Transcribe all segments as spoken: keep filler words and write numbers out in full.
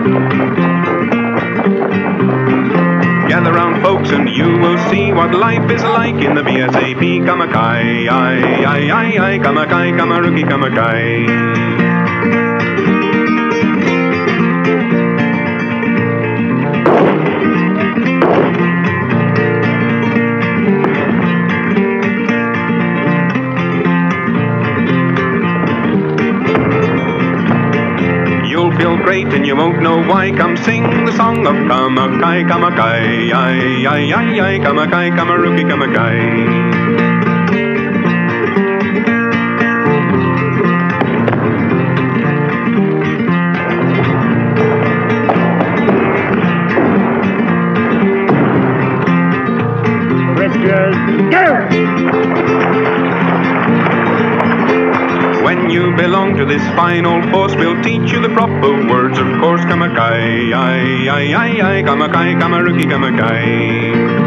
Gather round, folks, and you will see what life is like in the B S A P. Kamakai, I, I, I, I, Kamakai, Kamaruki, Kamakai. Feel great and you won't know why. Come sing the song of Kamakai, Kamakai, I, I, I, I, Kamakai, Kamaruki, Kamakai. When you belong to this fine old force, we'll teach you the proper words, of course. Kamakai, I, I, I, I, Kamakai, Kamaruki, Kamakai.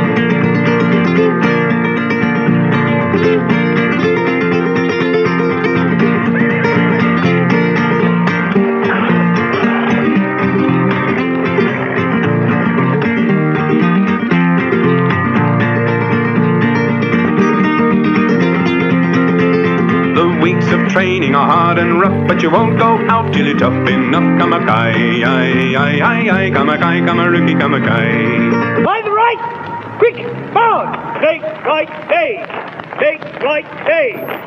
Weeks of training are hard and rough, but you won't go out till you're tough enough. Kamakai, I, I, I, I, Kamakai, Kamaruki, Kamakai. By the right, quick, forward, take right, hey, take right, hey.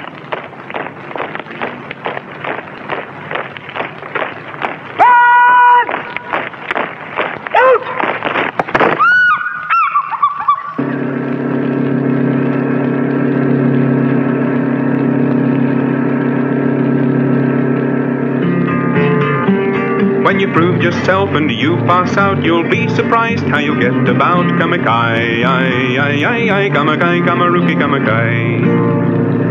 When you prove yourself and you pass out, you'll be surprised how you get about. Kamakai, I, I, I, I, Kamakai, Kamaruki, Kamakai.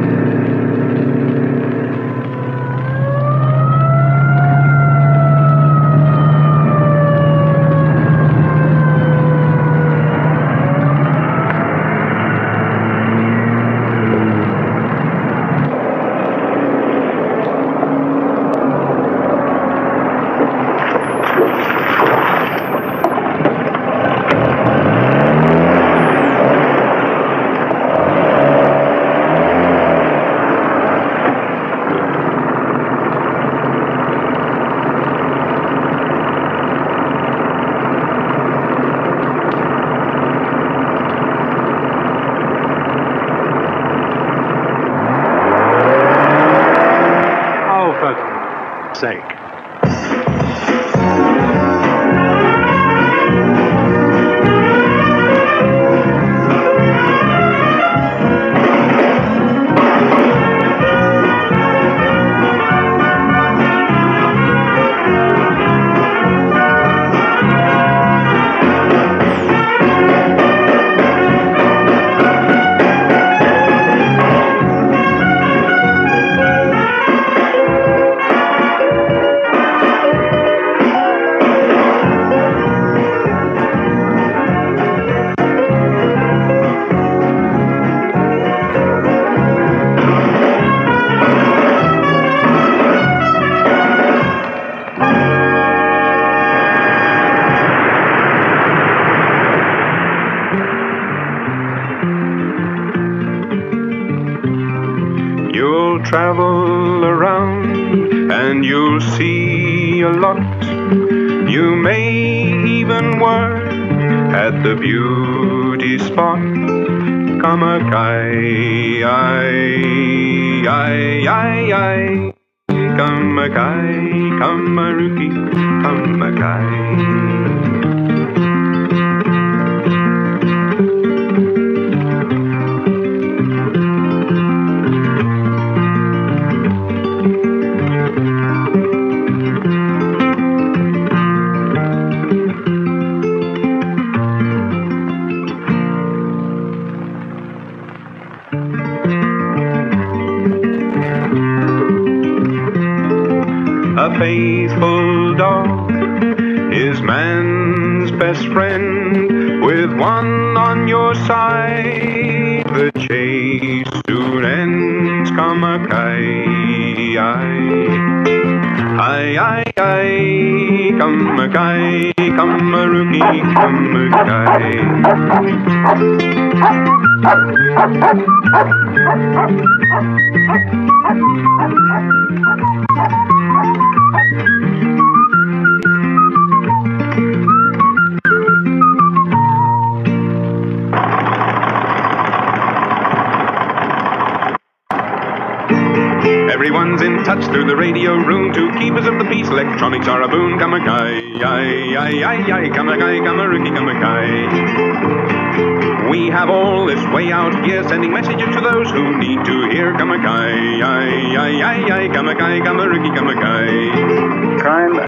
Sake. You'll travel around and you'll see a lot. You may even work at the beauty spot. Kamakai, I, I, I, I. Kamakai, Kamaruki, Kamakai. A faithful dog is man's best friend. With one on your side, the chase soon ends. Kamakai, I, I, I, I. come a guy, come a rookie, come a guy. Everyone's in touch through the radio room. Two keepers of the peace, electronics are a boon. Come a guy, aye, aye, aye, aye. Come a guy, come a rookie, come a guy. We have all this way out gear, sending messages to those who need to hear. Come a guy, aye, aye, aye, aye. Come a guy, come a rookie, come a guy. Crime.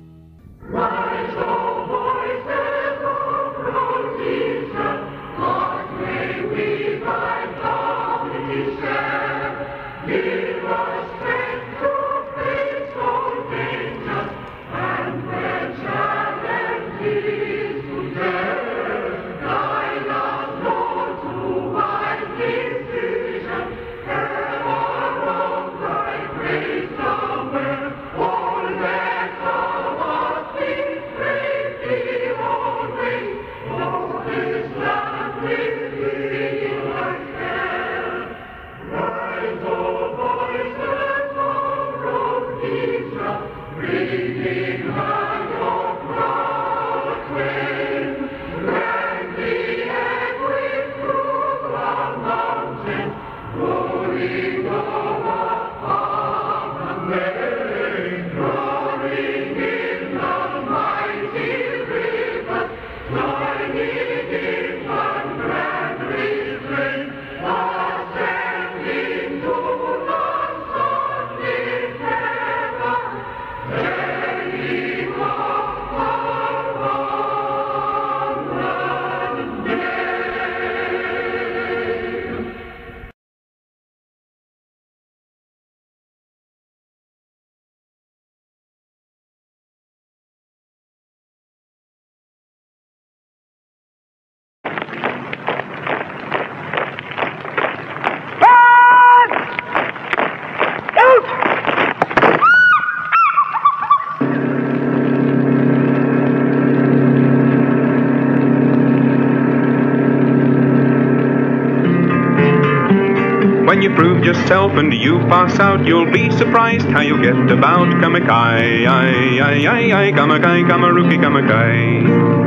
When you prove yourself and you pass out, you'll be surprised how you get about. Come a guy, aye, aye, aye, aye. Come a guy, come a rookie, come a guy.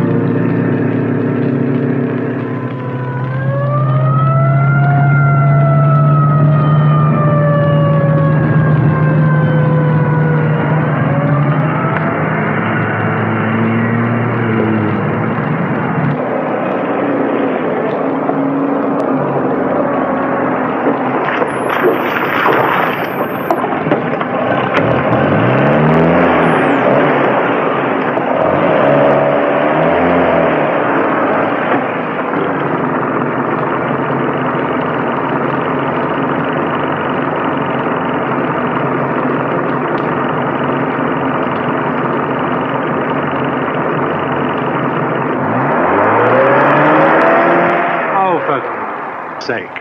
Sake.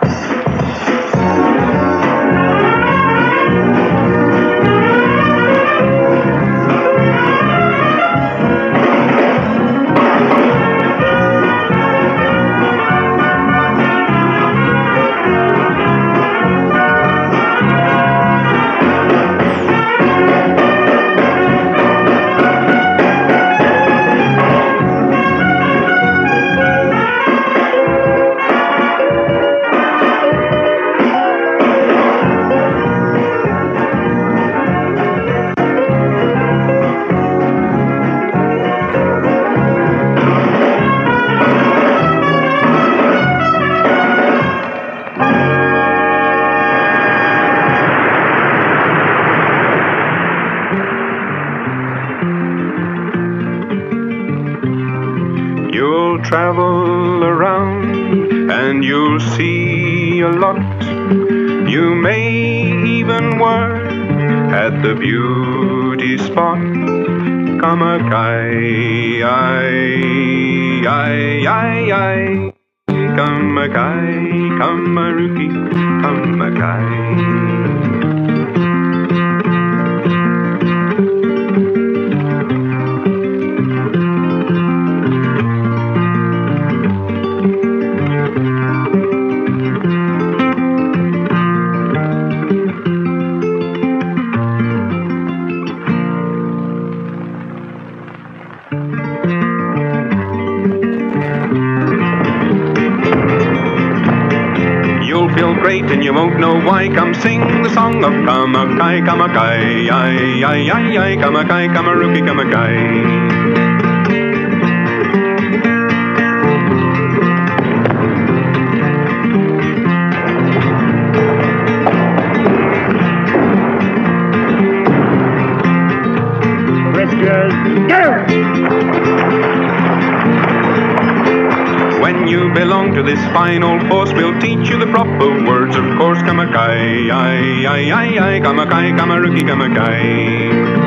You'll travel around and you'll see a lot. You may even work at the beauty spot. Come a guy, aye, aye, aye, aye. Come a guy, come a rookie, come a guy. great and you won't know why. Come sing the song of Kamakai, Kamakai, ay, ay, ay, ay, Kamakai, Kamaruki, Kamakai. When you belong to this fine old force, we'll teach you the proper words, of course. Kamakai, ay, ay, ay, ay, Kamakai, Kamaruki, Kamakai.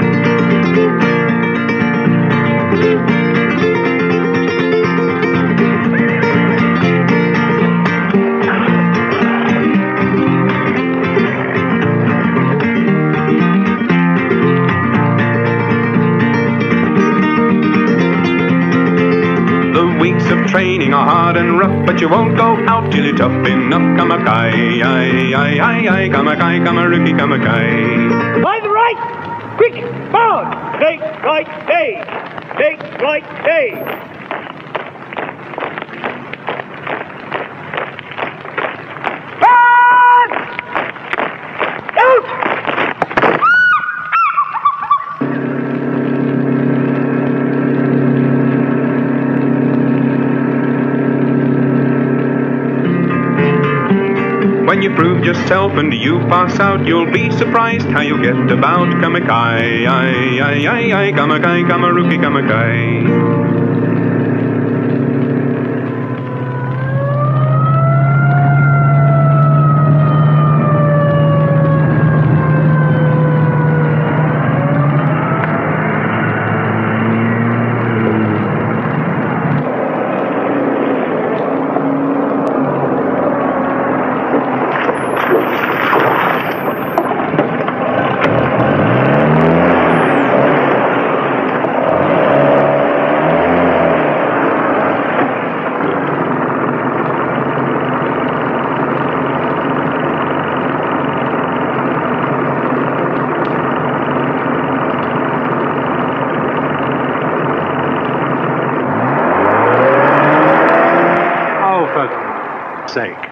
Weeks of training are hard and rough, but you won't go out till you're tough enough. Kamakai, ay, ay, ay, ay, Kamakai, Kamaruki, Kamakai. By the right, quick, forward, take right, hey, take right, hey. Turn! Out! When you prove yourself and you pass out, you'll be surprised how you get about. Kamakai, ay, ay, ay, ay, Kamakai, Kamaruki, Kamakai. Sake.